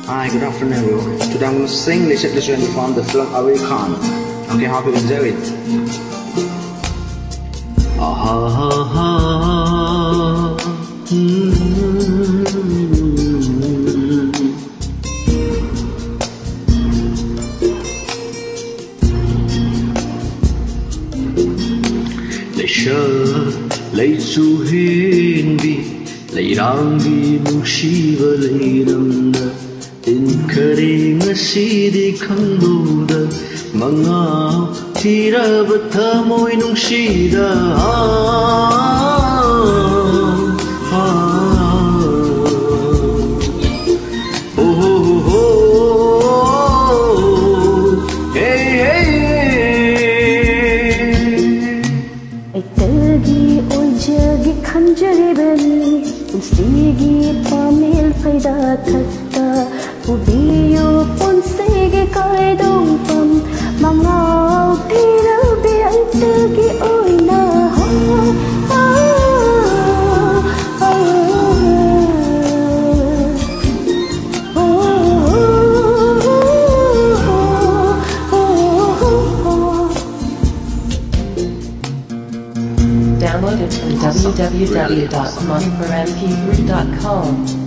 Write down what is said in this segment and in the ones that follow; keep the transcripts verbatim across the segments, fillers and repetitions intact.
Hi, good afternoon everyone. Today I'm going to sing LEISHAK from the film Away Khan. Okay, hope you enjoy it. Ah ha ha ha. LEISHAK LEICHU hindi leirangi nungsiba leiramna tinkari ngasidi khangluda mangaw tiraba thamoy nungsida Kanjaribani unsigi pamil faida thakta ubiyo punsigi kaidong pam mangaw tirabi antagi oina ha Downloaded from w w w dot master m p three dot com.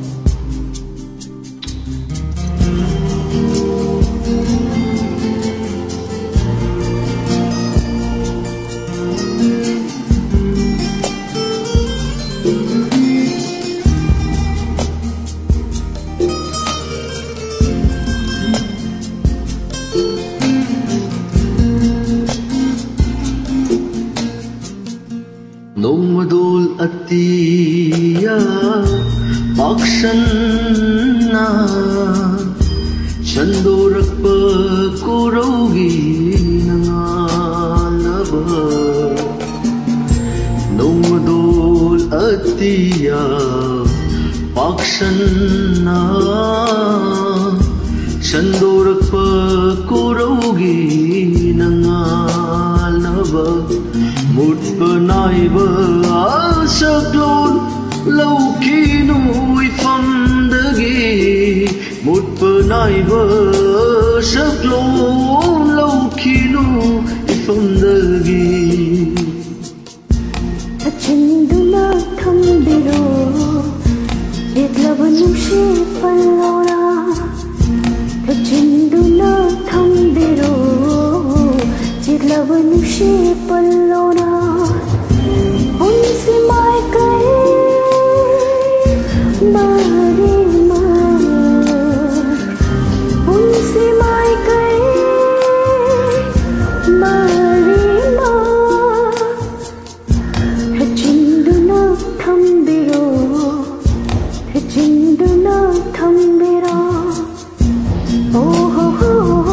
Nomadol atiya pakshanna chandorakpa kurogi nangalaba Nomadol atiya pakshanna chandorakpa kurogi nangalaba Mutpanaiba asaklon laukinu ifamdagi Mutpanaiba asaklon laukinu ifamdagi Achinduna thambiro Yedlava nushi pallora Achinduna thambiro Yedlava nushi pallora Unsi mai kai mari mar Unsi mai kai mari mar Hachinduna thambiro Hachinduna thambiro Oh ho ho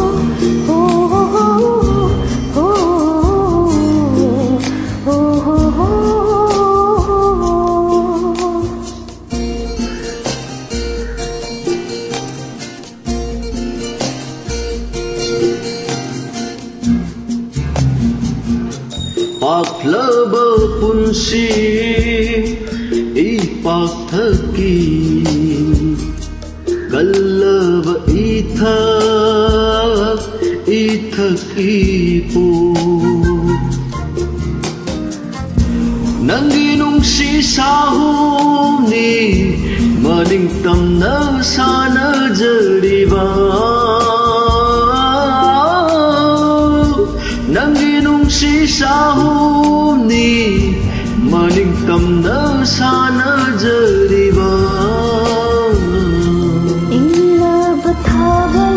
Paklaba punsi ipathaki Gallaba ithak ithaki po Nanginong si sahuni maningtam na sana jariba Nanginong si sahuni maningtam na sana jariba Illa bathaval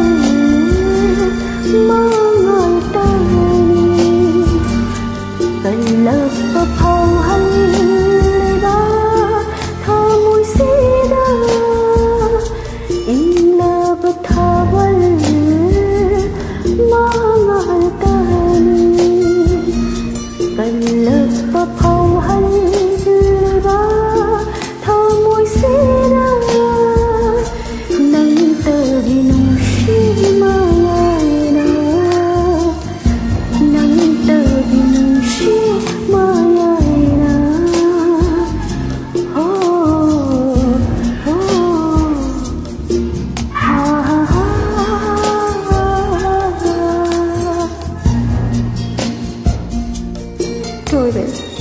mangal tani Kalap paphauhan liba thamoy sida Illa bathaval mangal tani Kalap paphauhan liba THOIBI.